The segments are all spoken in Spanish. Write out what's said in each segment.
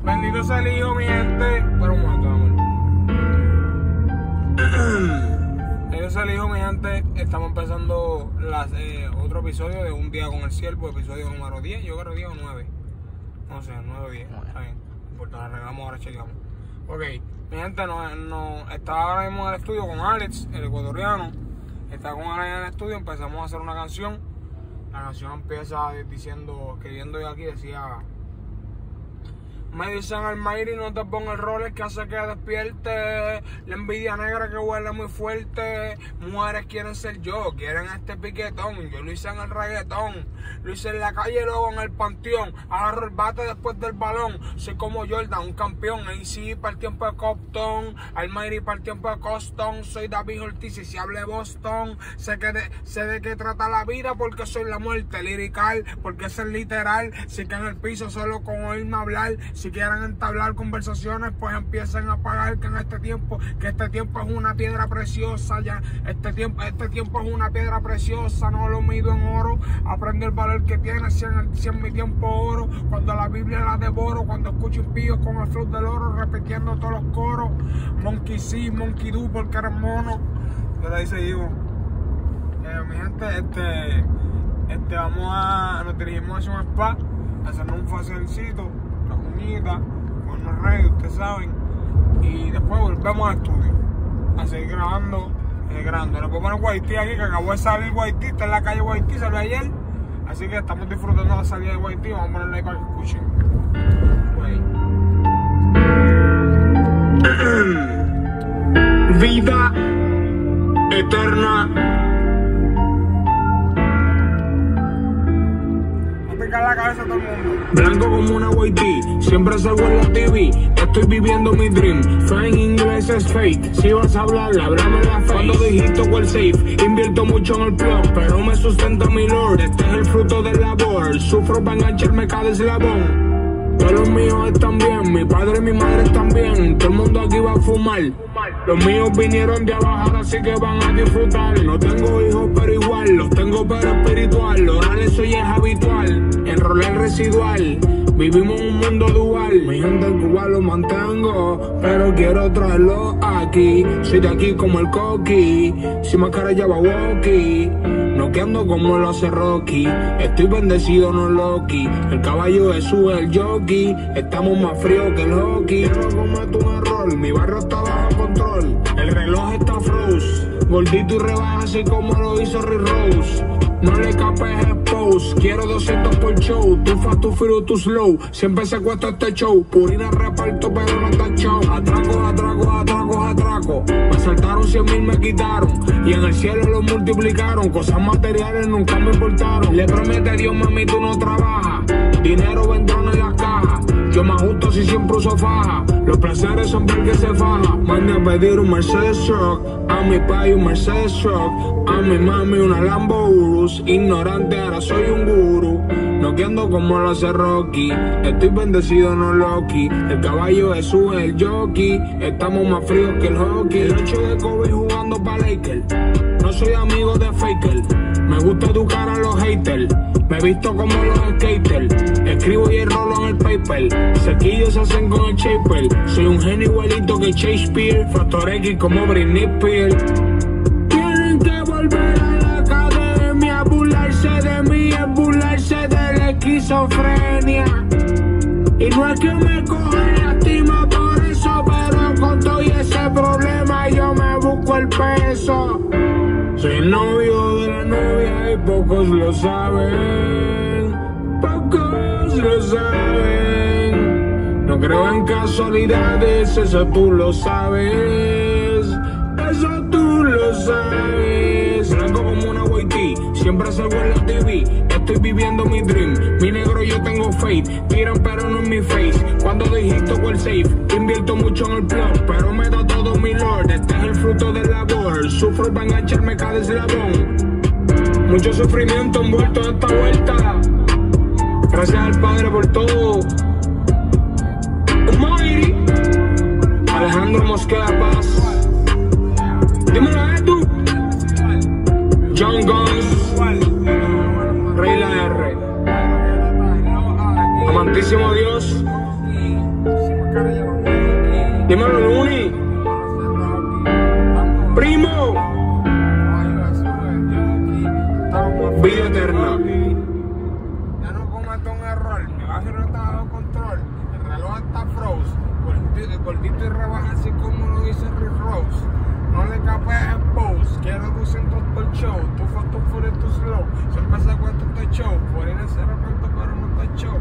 Bendito sea el Hijo, mi gente. Pero un momento, amor. Bendito sea el Hijo, mi gente. Estamos empezando otro episodio de Un Día con el Siervo, episodio número 10. Yo creo 10 o 9. No sé, 9 o 10. Está bien. Porque nos arreglamos, ahora chequeamos. Ok, mi gente, estaba ahora mismo en el estudio con Alex, el ecuatoriano. Está con Alex en el estudio, empezamos a hacer una canción. La canción empieza escribiendo yo aquí, decía: me dicen Almighty, no te pongas roles que hace que despierte. La envidia negra que huele muy fuerte. Mujeres quieren ser yo, quieren este piquetón. Yo lo hice en el reggaetón, lo hice en la calle, luego en el panteón. Agarro el bate después del balón. Soy como Jordan, un campeón. AC para el tiempo de Compton, Almighty para el tiempo de Coston. Soy David Ortiz y si hable Boston. Sé de qué trata la vida porque soy la muerte. Lirical, porque es el literal. Si que en el piso solo con oírme hablar. Si quieren entablar conversaciones, pues empiecen a pagar que este tiempo es una piedra preciosa. Ya este tiempo es una piedra preciosa, no lo mido en oro. Aprende el valor que tiene, si en mi tiempo oro. Cuando la Biblia la devoro, cuando escucho impíos con el flow del oro, repitiendo todos los coros. Monkey sí, monkey do, porque eres mono. ¿Qué le dice Ivo? Mi gente, nos dirigimos hacia un spa, hacernos un facialcito, la uñita, ponernos ready, ustedes saben, y después volvemos al estudio a seguir grabando. Le puedo poner Guaití aquí, que acabó de salir Guaití, está en la calle Guaití, salió ayer, así que estamos disfrutando la salida de Guaití. Vamos a ponerle ahí para que escuchen. Vida eterna. La cabeza a todo el mundo. Blanco como una Guaití, siempre salgo en la TV. Estoy viviendo mi dream. Fe en inglés es fake. Si vas a hablar, háblame la fe. Cuando dijiste cuál safe, invierto mucho en el plug, pero me sustenta mi lord. Este es el fruto del labor. Sufro para engancharme cada eslabón. Todos los míos están bien, mi padre y mi madre están bien. Todo el mundo aquí va a fumar. Los míos vinieron de abajo, así que van a disfrutar. No tengo hijos, pero igual, los tengo pero espiritual. Lo oral eso ya es habitual, enrolar residual. Vivimos un mundo dual. Mi gente en Cuba lo mantengo, pero quiero traerlo aquí. Soy de aquí como el Coqui, sin máscara ya va walkie. Noqueando como lo hace Rocky. Estoy bendecido, no Loki. El caballo Jesús es el jockey. Estamos más fríos que el hockey. Yo no cometo un error, mi barrio está bajo control. El reloj está froze, gordito y rebaja así como lo hizo Rick Rose. No le capes expose, quiero 200 por show. Too fast, too free, too slow. Siempre se cuesta este show. Purina reparto, pero no está show. Atraco. Me saltaron 100,000, me quitaron. Y en el cielo lo multiplicaron. Cosas materiales nunca me importaron. Le promete a Dios, mami, tú no trabajas. Dinero vendrá en las cajas. Yo me ajusto si siempre uso faja. Los placeres son porque se faja. Mande a pedir un Mercedes truck, a mi país un Mercedes truck, a mi mami una Lambo Urus. Ignorante, ahora soy un gurú. Noqueando como lo hace Rocky. Estoy bendecido, no Loki. El caballo Jesús es el jockey. Estamos más fríos que el hockey. El 8 de Kobe jugando pa' Lakers. No soy amigo de Faker. Me gusta educar a los haters. Me visto como los skaters. Escribo y rolo en el paper. Sequillos se hacen con el shaper. Soy un genio igualito que Shakespeare. Factor X como Britney Spears. Tienen que volver a la academia. Burlarse de mí es burlarse de la esquizofrenia. Y no es que me coge lástima por eso, pero con todo y ese problema yo me busco el peso. Soy el novio de la novia y pocos lo saben. Pocos lo saben. No creo en casualidades, eso tú lo sabes. Eso tú lo sabes. Blanco como una Guaití, siempre salgo en la TV. Estoy viviendo mi dream. Mi negro yo tengo faith. Tiran pero no en mi face. Cuando dijiste cuál safe, invierto mucho en el plug, pero me da todo mi lord. Este es el fruto del labor. Sufro para engancharme cada eslabón. Mucho sufrimiento envuelto en esta vuelta. Gracias al Padre por todo. Almighty Alejandro Mosqueda Paz. Dímelo a tú. John Guns, Rey la R. Amantísimo Dios, bajo control, el reloj está froze, gordito y rebaja así como lo dice Rick Rose. No le capes el post, quiero 200 por show, tu foto for it too slow, siempre se cuenta este show, por ir en ese reparto pero no está show.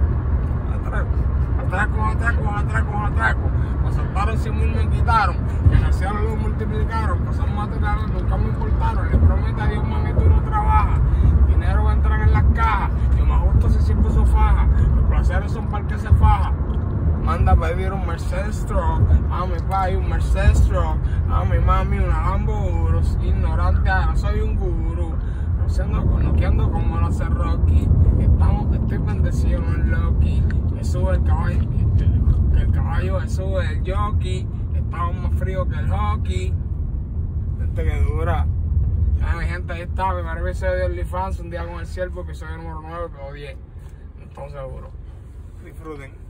Atraco, me asaltaron sin mil me quitaron, en el cielo lo multiplicaron, cosas materiales nunca me importaron, le prometo a Dios mami tú no trabajas, dinero va a entrar en las cajas, yo me ajusto si siempre uso faja, los placeres son para el que se faja. Manda a pedir un Mercedes Truck, a mi país un Mercedes Truck, a mi mami una Lambo Urus, ignorante, no soy un gurú, noqueando como lo hace Rocky, estoy bendecido en Loki, me sube el caballo, me sube el jockey, estamos más fríos que el hockey, gente que dura. Mi gente, ahí está, mi primer episodio de OnlyFans, un día con el ciervo, episodio número 9, pero 10, no estamos seguros. Disfruten.